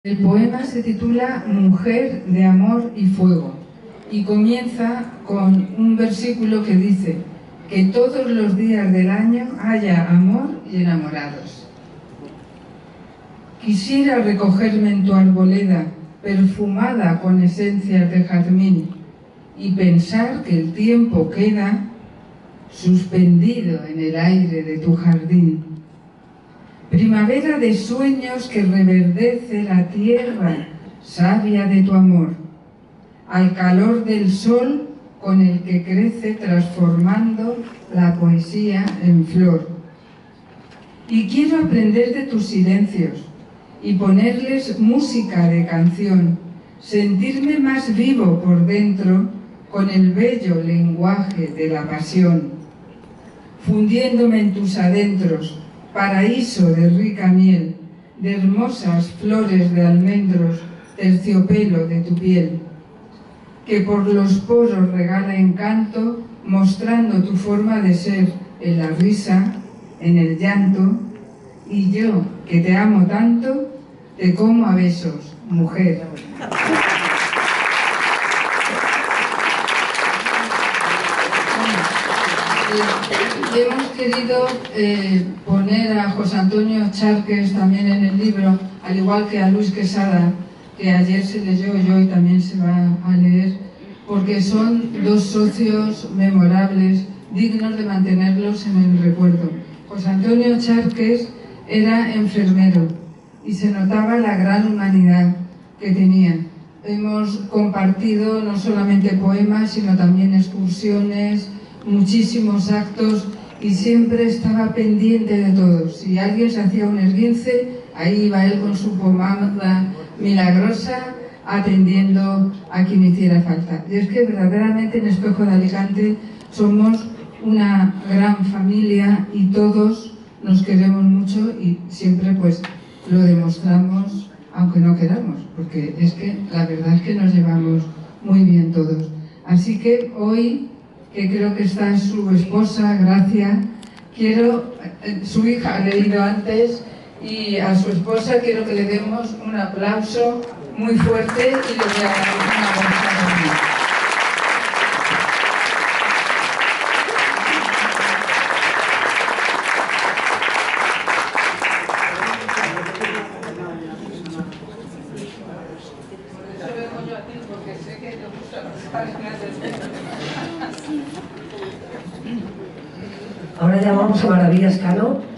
El poema se titula Mujer de amor y fuego y comienza con un versículo que dice que todos los días del año haya amor y enamorados. Quisiera recogerme en tu arboleda, perfumada con esencias de jazmín, y pensar que el tiempo queda suspendido en el aire de tu jardín. Primavera de sueños que reverdece la tierra savia de tu amor, al calor del sol con el que crece transformando la poesía en flor. Y quiero aprender de tus silencios y ponerles música de canción, sentirme más vivo por dentro con el bello lenguaje de la pasión, fundiéndome en tus adentros, paraíso de rica miel, de hermosas flores de almendros, terciopelo de tu piel, que por los poros regala encanto, mostrando tu forma de ser en la risa, en el llanto, y yo, que te amo tanto, te como a besos, mujer. Hemos querido poner a José Antonio Charques también en el libro, al igual que a Luis Quesada, que ayer se leyó y hoy también se va a leer, porque son dos socios memorables, dignos de mantenerlos en el recuerdo. José Antonio Charques era enfermero y se notaba la gran humanidad que tenía. Hemos compartido no solamente poemas, sino también excursiones, muchísimos actos, y siempre estaba pendiente de todos. Si alguien se hacía un esguince, ahí iba él con su pomada milagrosa atendiendo a quien hiciera falta. Y es que verdaderamente en Espejo de Alicante somos una gran familia y todos nos queremos mucho y siempre pues lo demostramos aunque no queramos, porque es que la verdad es que nos llevamos muy bien todos. Así que hoy, que creo que está su esposa, Gracia, su hija ha leído antes, y a su esposa quiero que le demos un aplauso muy fuerte y le voy a dar una bolsa también. Eso lo dejo yo a ti porque sé que te gusta los Ahora llamamos a Maravillas Cano.